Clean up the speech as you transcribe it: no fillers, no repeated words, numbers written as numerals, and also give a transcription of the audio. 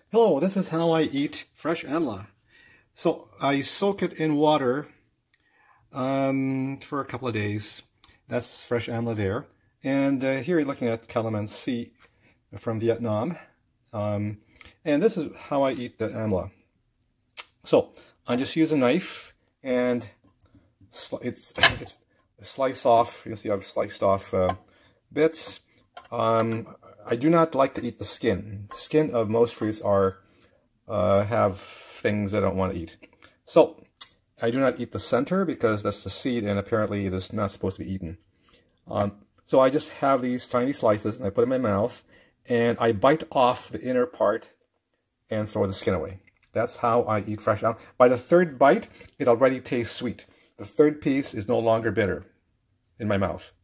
Hello, this is how I eat fresh amla. So I soak it in water for a couple of days. That's fresh amla there. And here you're looking at calamansi from Vietnam. And this is how I eat the amla. So I just use a knife and it's slice off. You can see I've sliced off bits. I do not like to eat the skin. Skin of most fruits have things I don't want to eat. So I do not eat the center because that's the seed and apparently it is not supposed to be eaten. So I just have these tiny slices and I put them in my mouth and I bite off the inner part and throw the skin away. That's how I eat fresh amla. By the third bite, it already tastes sweet. The third piece is no longer bitter in my mouth.